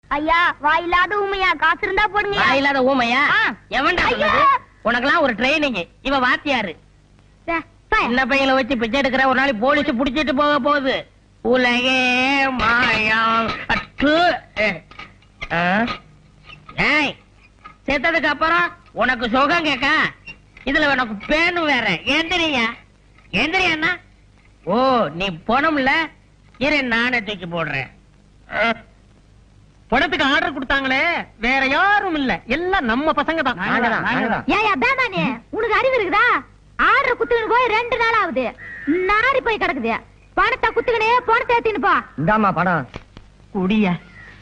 ஐயா வாயில்லாத ஊமையா, காசு இருந்தா போடுங்க. வாயில்லாத ஊமையா? எவன்டா சொன்னது? உனக்கெல்லாம் ஒரு ட்ரைனிங். இவ வாத்தியாரு. சின்ன பையனை வச்சு பிச்சை எடுக்கிற, ஒரு நாளைக்கு போலீஸ் புடிச்சிட்டு போக போகுது. உலகே மாயம். ஏய், செத்ததுக்கு அப்புறம் உனக்கு சுகம் கேட்க, இதுல உனக்கு பேனு வேற. எந்திரியா எந்திரியா? ஓ, நீ போனோம்ல, இரு நானே தூக்கி போடுறேன். பணத்துக்கு ஆர்டர் கொடுத்தாங்களே, வேற யாரும் இல்ல, எல்லாம் நம்ம பசங்க தான். ஏயா பேமானே, உனக்கு அறிவு இருக்குதா? ஆர்டர் குத்துக்கிட்டு போய் 2 நாள் ஆகுது, நாரி போய் கிடக்குது. பணத்தை குத்துக்கினே பணத்தை ஏத்தின்னு போ. இந்தாமா பணம். குடியா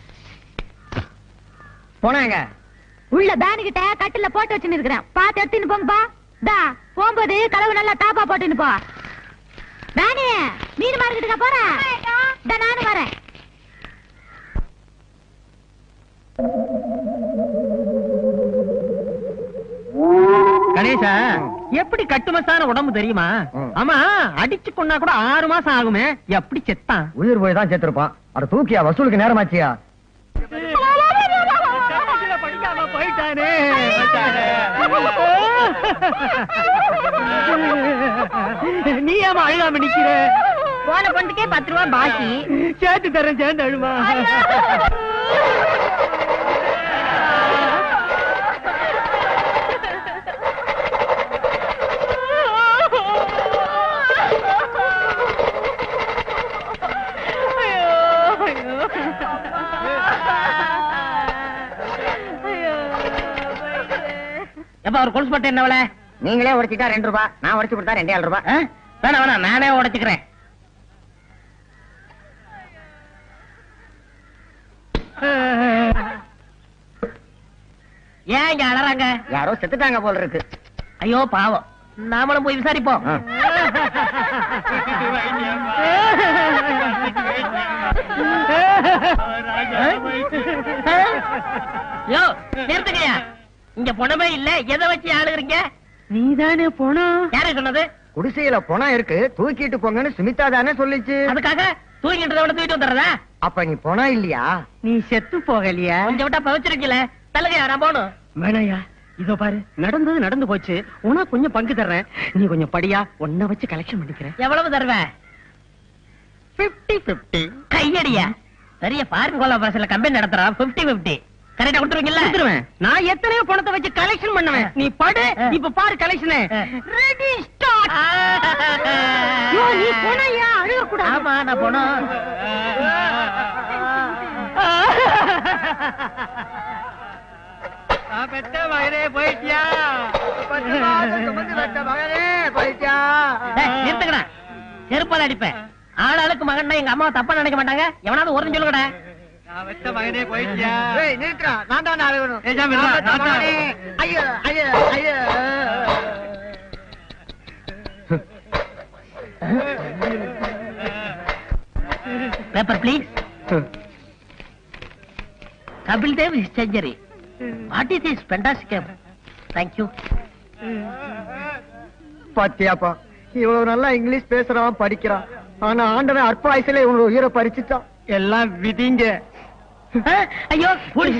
போனாங்க உள்ள பேனுகிட்ட கட்டில போட்டு வச்சுன்னு இருக்கிறேன், பாத்து எடுத்துன்னு போங்கப்பா. தா போகும்போது கலவு நல்லா தாப்பா போட்டுன்னு போ. பேனே, மீன் மார்க்கெட்டுக்கா போறேன். நானும் வரேன். கணேசா, எப்படி கட்டுமசான உடம்பு தெரியுமா? ஆமா, அடிச்சு கொண்டா கூட 6 மாசம் ஆகுமே, எப்படி செத்தான்? உயிர் போய் தான் செத்துருப்பான். அட தூக்கியா, வசூலுக்கு நேரமாச்சியா? படிக்காம போயிட்டானே. நீ ஏமா அழுகாம நிக்கிற? போன பொண்ணுக்கே 10 ரூபாய் பாக்கி. சேர்த்து தரேன், சேர்ந்து அழுமா. எப்ப ஒரு கொலுசு பட்டு என்ன? நீங்களே உடைச்சிட்டா 2 ரூபாய், நான் உடைச்சு கொடுத்தா 2.5 ரூபாய். வேணா வேணா, நானே உடைச்சுக்கிறேன். ஏன் இங்க அழறாங்க? யாரோ செத்துட்டாங்க போல இருக்கு. ஐயோ பாவம், நாமளும் போய் விசாரிப்போம். யோ, நிறுத்துங்கயா. இங்க பணமே இல்ல, எதை வச்சு ஆளுகிறீங்க? நீதானே போனோம். யாரே சொன்னது? குடிசையில பணம் இருக்கு, தூக்கிட்டு போங்கன்னு சுமிதா தானே சொல்லிச்சு. அதுக்காக தூங்கின்றத விட தூக்கிட்டு வந்துடுறதா? அப்ப நீ பணம் இல்லையா? நீ செத்து போகலையா? கொஞ்சம் விட்டா பவிச்சிருக்கல. தலகையா, நான் போகணும். வேணாயா, இதோ பாரு, நடந்தது நடந்து போச்சு. உனக்கு கொஞ்சம் பங்கு தர்றேன், நீ கொஞ்சம் படியா, உன்னை வச்சு கலெக்ஷன் பண்ணிக்கிறேன். எவ்வளவு தருவேன்? 50-50. கையடியா, பெரிய ஃபாரின் கோலாபரேஷன்ல கம்பெனி நடத்துறான். 50-50 கரெக்டா கொடுத்துருவீங்கல்ல? கொடுத்துருவேன். நான் எத்தனையோ பணத்தை வச்சு கலெக்ஷன் பண்ணுவேன். நீ படு, இப்ப பாரு கலெக்ஷன். Ready start. நீ போனையா? அழுக கூடாது. ஆமா, நான் போனோம். பெத்த மகனே போயிட்டியா? நிறுத்துக்கடா, செருப்பால அடிப்பேன். ஆளாளுக்கு மகன் எங்க அம்மா தப்பா நினைக்க மாட்டாங்க. எவனாவது ஒரு சொல்லுங்கடா. பெத்த மகனே போயிட்டியா? நிறுத்துறா, நான் தான் அழுகணும். ஐயோ ஐயோ ஐயோ. Paper please. Kapil Dev is century. What is this fantastic? Thank you. பாத்தியாப்பா, இவ்வளவு நல்லா இங்கிலீஷ் பேசுறான், படிக்கிறான். ஆனா ஆண்டவன் அற்ப வயசுல இவனோட உயிரை பறிச்சுட்டான். எல்லாம் விதிங்க. ஐயோ போலீஸ்.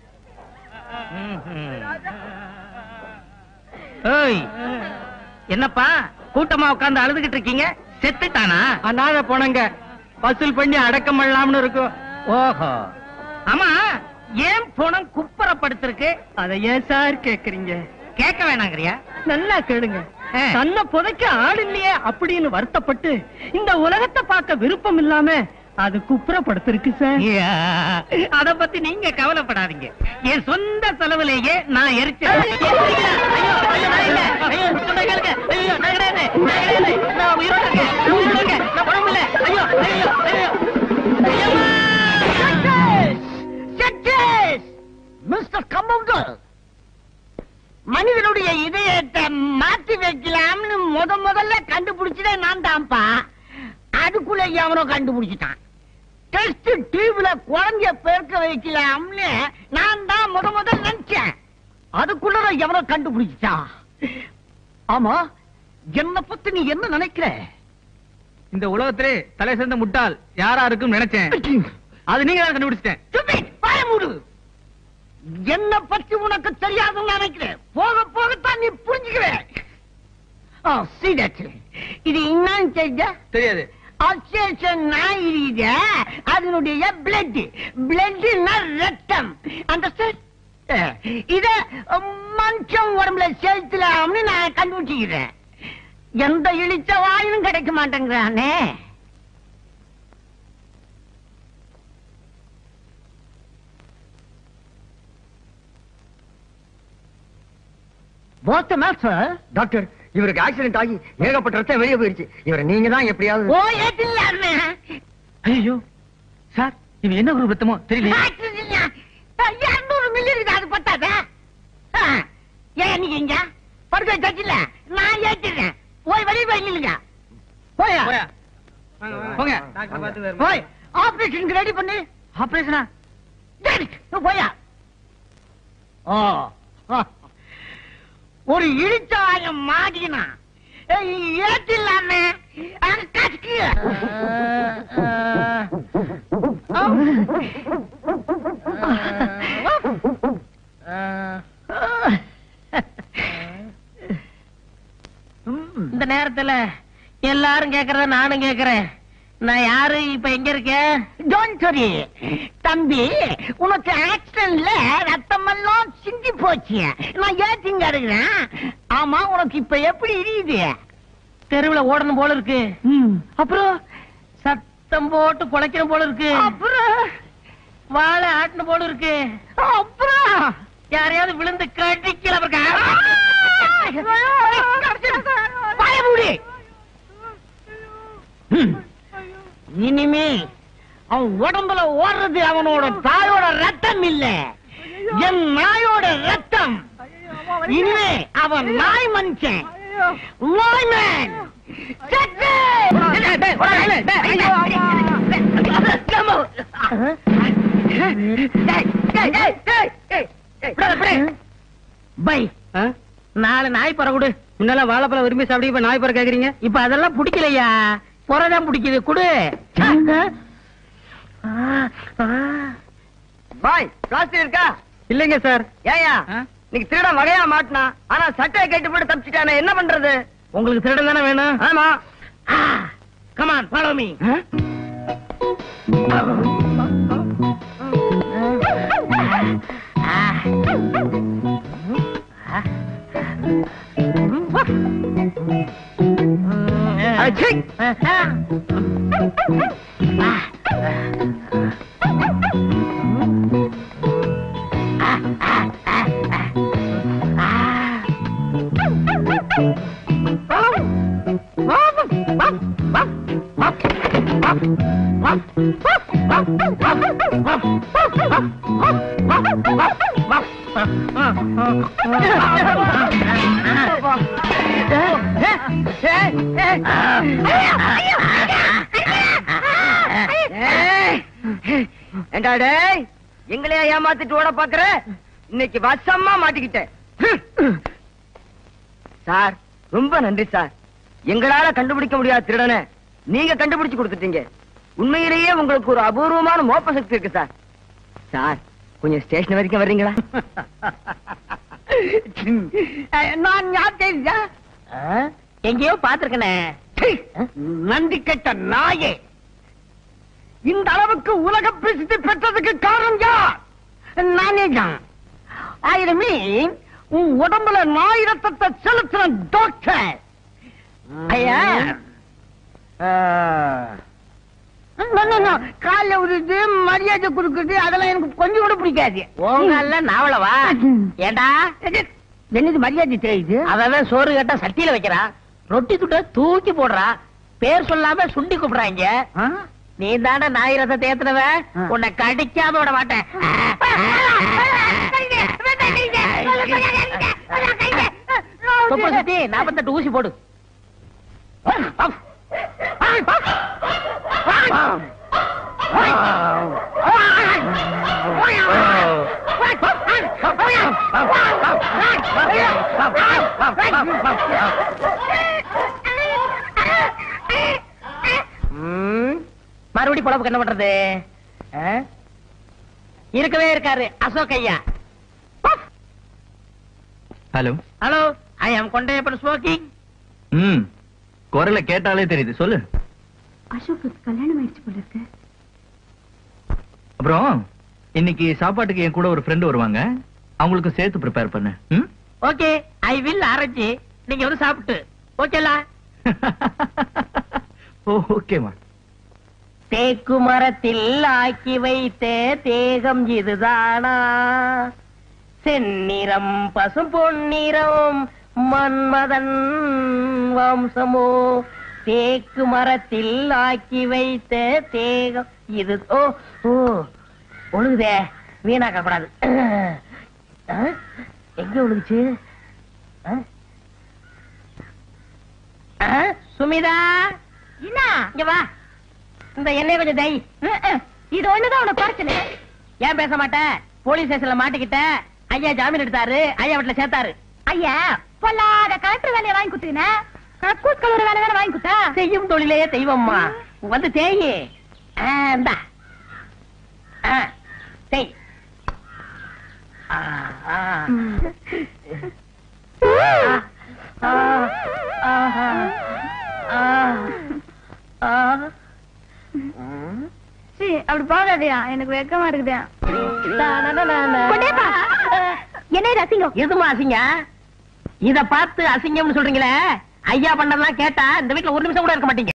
ஏய், என்னப்பா கூட்டமா உட்கார்ந்து அழுதுகிட்டு இருக்கீங்க? செத்துட்டானா? அனாதை போனங்க வசூல் பண்ணி அடக்கம் பண்ணலாம்னு இருக்கும். ஓஹோ, ஆமா, ஏன் பணம் குப்பரப்படுத்திருக்கு? அதை ஏன் சார் கேக்குறீங்க? கேட்க வேணாங்கறியா? நல்லா கேளுங்க. தன்னை புதைக்க ஆள் இல்லையே அப்படின்னு வருத்தப்பட்டு இந்த உலகத்தை பார்க்க விருப்பம் இல்லாம அது குப்புறப்படுத்திருக்கு சார். அத பத்தி நீங்க கவலைப்படாதீங்க. என் சொந்த செலவுலேயே நான் எரிச்சேன். மிஸ்டர் கம்பவுண்டர், மனிதனுடைய இதயத்தை மாத்தி வைக்கலாம்னு முதல்ல கண்டுபிடிச்சதே நான் தான்ப்பா. அதுக்குள்ள எவனோ கண்டுபிடிச்சிட்டான். டெஸ்ட் டியூப்ல குழந்தைய பெருக்க வைக்கலாம்னு நான் தான் முதல்ல நினைச்சேன். அதுக்குள்ள எவனோ கண்டுபிடிச்சிட்டான். ஆமா, என்ன பத்தி நீ என்ன நினைக்கிற? இந்த உலகத்திலே தலை சிறந்த முட்டாள் யாரா இருக்கும் நினைச்சேன். அது நீங்க தான் கண்டுபிடிச்சிட்டேன். வாய மூடு. தெரியாதுன்னு நினைக்கிறேன். போக போகத்தான் நீ புரிஞ்சுக்கிறேன். இது என்னன்னு தெரியாது. அல்சேஷன் நாயிரித அதனுடைய பிளட் ரத்தம். இத மனுஷன் உடம்புல செலுத்தலாம்னு நான் கண்டுபிடிச்சுக்கிறேன். எந்த இழிச்ச வாயிலும் கிடைக்க மாட்டேங்கிறானே. டாக்டர், இவருக்கு ஆக்சிடென்ட் ஆகி ஏகப்பட்ட ரத்தம் வெளியே போயிருச்சு. இவரை நீங்க தான் எப்படியாவது. ஐயோ சார், இது என்ன ஒரு ரத்தமோ தெரியல. 200 மில்லி இருக்கு, அது பத்தாத. ஏன் நீங்க இங்க படுக்க தச்சில நான் ஏற்றிடுறேன். போய் வெளியே போய் நில்லுங்க. போயா போங்க, போய் ஆபரேஷனுக்கு ரெடி பண்ணு. ஆபரேஷனா? போயா. ஒரு இழிச்சாயம் மாட்டினா ஏற்றில்லாம கஷ்ட. இந்த நேரத்துல எல்லாரும் கேக்குறத நானும் கேக்குறேன். நான் யாரு, இப்ப எங்க இருக்கேன்? டோன்ட் வரி தம்பி, உனக்கு ஆக்சிடென்ட்ல ரத்தம் எல்லாம் சிந்தி போச்சு. நான் ஏத்திங்க இருக்கிறேன். ஆமா, உனக்கு இப்ப எப்படி இருக்குது? தெருவுல ஓடணும் போல இருக்கு. அப்புறம் சத்தம் போட்டு குலைக்கணும் போல இருக்கு. அப்புறம் வாழை ஆட்டணும் போல இருக்கு. அப்புறம் யாரையாவது விழுந்து கடிக்கல. பயமுடி. இனிமே அவன் உடம்புல ஓடுறது அவனோட தாயோட ரத்தம் இல்ல, என் நாயோட ரத்தம். இனிமே அவன் நாய் மனுஷன், நாய்மேன். பை 4 நாய் பற கொடு. முன்னெல்லாம் வாழைப்பழம் விரும்பி சாப்பிட்டு இப்ப நாய் பற கேக்குறீங்க. இப்ப அதெல்லாம் பிடிக்கலையா, புறதான் பிடிக்குது. குடு. பாய், பிளாஸ்டிக் இருக்கா? இல்லைங்க சார். ஏயா நீங்க திருட வகையா மாட்டினா, ஆனா சட்டையை கேட்டு போட்டு தப்பிச்சுட்டானே, என்ன பண்றது? உங்களுக்கு திருடன் தானே வேணும்? ஆமா. Come on, follow me. எங்களையா ஏமாத்திட்டு ஓட பாக்குற? இன்னைக்கு வசமா மாட்டிக்கிட்டேன் சார். ரொம்ப நன்றி சார். எங்களால கண்டுபிடிக்க முடியாத திருடனை நீங்க கண்டுபிடிச்சு கொடுத்துட்டீங்க. உண்மையிலேயே உங்களுக்கு ஒரு அபூர்வமான மோப்ப சக்தி இருக்கு சார். சார், கொஞ்சம் ஸ்டேஷன் வரைக்கும் வர்றீங்களா? நான் யார் தெரியுதா? எங்கேயோ பாத்துருக்கனே. நன்றி கெட்ட நாயே, இந்த அளவுக்கு உலக பிரசித்தி பெற்றதுக்கு காரணம் யார்? நானே தான். உன் உடம்புல நாய் ரத்தத்தை செலுத்தின டாக்டர். ஐயா, கால உருது மரியாதை கொடுக்குறது அதெல்லாம் எனக்கு கொஞ்சம் கூட பிடிக்காது. உங்கல்ல நாவலவா? ஏண்டா என்னது மரியாதை தெரியுது? அவன் சோறு கேட்டா சட்டியில வைக்கிறா, ரொட்டி துட்ட தூக்கி போடுறா, பேர் சொல்லாம சுண்டி கூப்பிடுறாங்க. நீ தானே நாய் ரத்தத்தை ஏத்துனவ, உன்னை கடிக்காம விட மாட்டேன். சுத்தி 48 ஊசி போடு. மறுபடி பொழப்புக்கு என்ன பண்றது? இருக்கவே இருக்காரு அசோக் ஐயா. Hello. Hello, I am Kondaiyappan smoking. குரலை கேட்டாலே தெரியுது, சொல்லு. அசோக்கு கல்யாணம் ஆயிடுச்சு போல இருக்கு. அப்புறம் இன்னைக்கு சாப்பாட்டுக்கு என் கூட ஒரு ஃப்ரெண்ட் வருவாங்க, அவங்களுக்கு சேர்த்து ப்ரிப்பேர் பண்ணு. Okay, I will arrange. நீங்க வந்து சாப்பிட்டு ஓகேலா? ஓகேமா. தேக்கு மரத்தில் ஆக்கி வைத்த தேகம் இதுதானா? செந்நிறம் பசும் பொன்னிறம் மன்மதன் வம்சமோ? தேக்கு மரத்தில் ஆக்கி வைத்த தேகம் இது. ஓ ஓ ஒழுகுதே, வீணாக்க கூடாது. எங்க ஒழுகுச்சு? சுமிதா, என்ன இங்க வா. இந்த எண்ணெய் கொஞ்சம் தை. இது ஒண்ணுதான் உனக்கு குறைச்சல. ஏன் பேச மாட்டேன்? போலீஸ் ஸ்டேஷன்ல மாட்டிக்கிட்ட. ஐயா ஜாமீன் எடுத்தாரு, ஐயா வீட்டுல சேர்த்தாரு. ஐயா பொல்லாத கலெக்டர் வேலையை வாங்கி கொடுத்தீங்கன்னா கக்கூஸ் கலர் வேலை தானே வாங்கி கொடுத்தா? செய்யும் தொழிலையே தெய்வம்மா. வந்து தேயி. இந்தா. தேய். அப்படி போகாதியா, எனக்கு வெக்கமா இருக்குதா. என்ன அசிங்கம்? எதுமா அசிங்க? இத பார்த்து அசிங்கம்னு சொல்றீங்களே, ஐயா பண்ணதெல்லாம் கேட்டா இந்த வீட்டுல ஒரு நிமிஷம் கூட இருக்க மாட்டீங்க.